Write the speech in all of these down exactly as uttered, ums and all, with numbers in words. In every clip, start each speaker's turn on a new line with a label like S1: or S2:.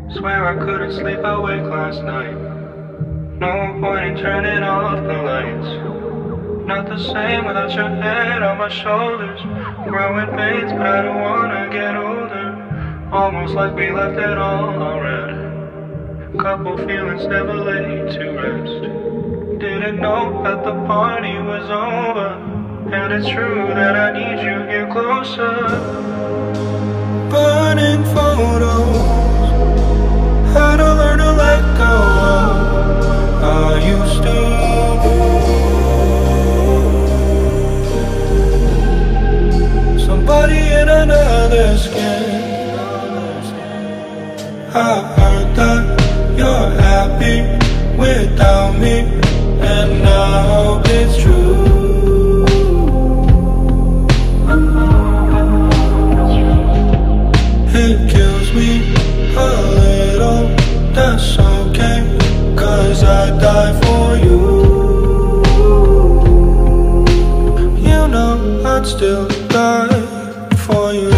S1: Swear I couldn't sleep awake last night. No point in turning off the lights. Not the same without your head on my shoulders. Growing pains, but I don't wanna get older. Almost like we left it all already. Couple feelings never laid to rest. Didn't know that the party was over. And it's true that I need you here closer. Burning photos. Had to learn to let go. I used to. Somebody in another skin. I heard that you're happy without me, and now it's true. It kills me a little, that's okay, 'cause I die for you. You know I'd still die for you.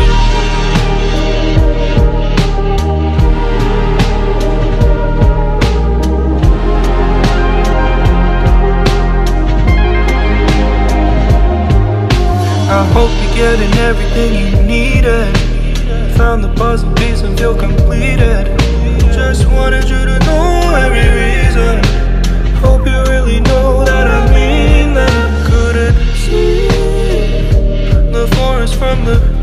S1: I hope you're getting everything you needed. Found the puzzle piece and feel completed. Just wanted you to know every reason. Hope you really know that I mean that. Couldn't see the forest from the